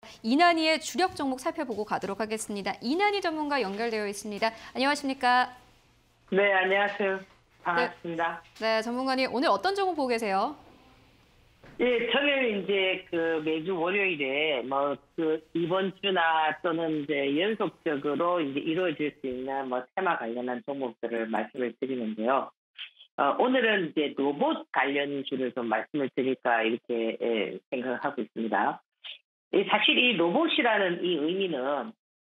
이난희의 주력 종목 살펴보고 가도록 하겠습니다. 이난희 전문가 연결되어 있습니다. 안녕하십니까? 네, 안녕하세요. 반갑습니다. 네, 전문가님 오늘 어떤 종목 보고 계세요? 예, 저는 이제 매주 월요일에 이번 주나 또는 이제 연속적으로 이제 이루어질 수 있는 테마 관련한 종목들을 말씀을 드리는데요. 오늘은 이제 로봇 관련주를 좀 말씀을 드릴까 이렇게 생각을 하고 있습니다. 사실 이 로봇이라는 이 의미는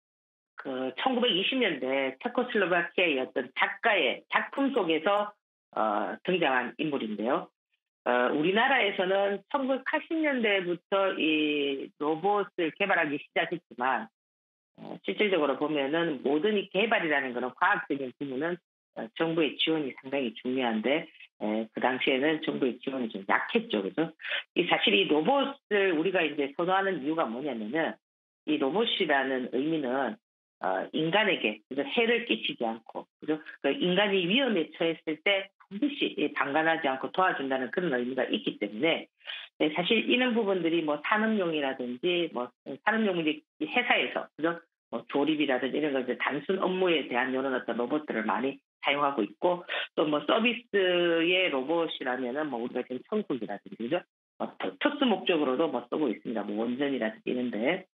1920년대 체코슬로바키아의 어떤 작가의 작품 속에서 등장한 인물인데요. 우리나라에서는 1980년대부터 이 로봇을 개발하기 시작했지만 실질적으로 보면은 모든 이 개발이라는 것은 과학적인 부분은 정부의 지원이 상당히 중요한데 그 당시에는 정부의 지원이 좀 약했죠, 그죠? 사실 이 로봇을 우리가 이제 선호하는 이유가 뭐냐면은 이 로봇이라는 의미는 인간에게 해를 끼치지 않고, 그죠? 인간이 위험에 처했을 때 반드시 방관하지 않고 도와준다는 그런 의미가 있기 때문에 사실 이런 부분들이 산업용이라든지 산업용 이제 회사에서, 그죠? 조립이라든지 이런 거 이제 단순 업무에 대한 이런 어떤 로봇들을 많이 사용하고 있고, 또 서비스의 로봇이라면은 우리가 지금 청소기라든지, 그죠? 특수 목적으로도 쓰고 있습니다. 원전이라든지 이런데.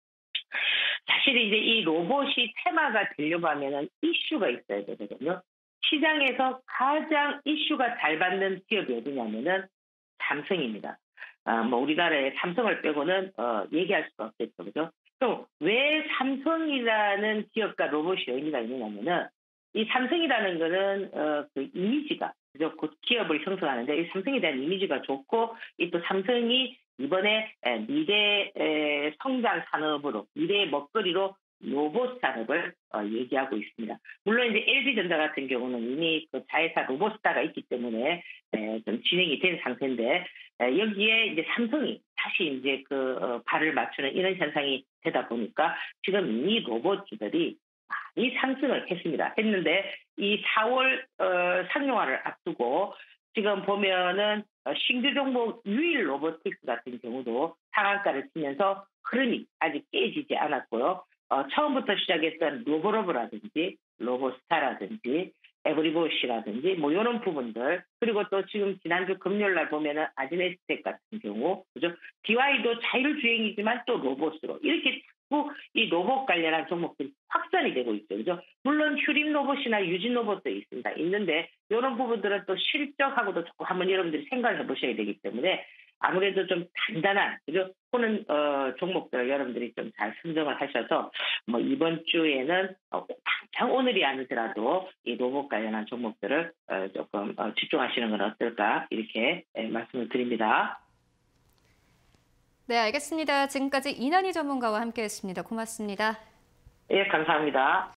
사실 이제 이 로봇이 테마가 되려고 하면은 이슈가 있어야 되거든요. 시장에서 가장 이슈가 잘 받는 기업이 어디냐면은 삼성입니다. 우리나라의 삼성을 빼고는 얘기할 수가 없겠죠, 그죠? 또 왜 삼성이라는 기업과 로봇이 의미가 있느냐면은 이 삼성이라는 거는 그 이미지가, 그죠? 그 기업을 형성하는데 이 삼성에 대한 이미지가 좋고, 이 또 삼성이 이번에 미래 성장 산업으로, 미래의 먹거리로 로봇 산업을 얘기하고 있습니다. 물론 이제 LG전자 같은 경우는 이미 그 자회사 로봇스타가 있기 때문에 좀 진행이 된 상태인데, 여기에 이제 삼성이 다시 이제 발을 맞추는 이런 현상이 되다 보니까 지금 이 로봇주들이 많이 상승을 했는데 이 4월 상용화를 앞두고 지금 보면은 신규 종목 유일 로보틱스 같은 경우도 상한가를 치면서 흐름이 아직 깨지지 않았고요. 처음부터 시작했던 로보로브라든지 로보스타라든지 에브리봇이라든지 이런 부분들, 그리고 또 지금 지난주 금요일 날 보면은 아지네스텍 같은 경우, 그죠? DY도 자율주행이지만 또 로봇으로 이렇게 자꾸 이 로봇 관련한 종목들이 확산이 되고 있죠, 그죠? 물론 휴림 로봇이나 유진 로봇도 있는데 이런 부분들은 또 실적하고도 조금 한번 여러분들이 생각을 해보셔야 되기 때문에 아무래도 좀 단단한, 그죠? 그런 종목들을 여러분들이 좀 잘 선정을 하셔서 이번 주에는 당장 오늘이 아니더라도 이 로봇 관련한 종목들을 조금 집중하시는 건 어떨까 이렇게 말씀을 드립니다. 네, 알겠습니다. 지금까지 이난희 전문가와 함께했습니다. 고맙습니다. 예, 감사합니다.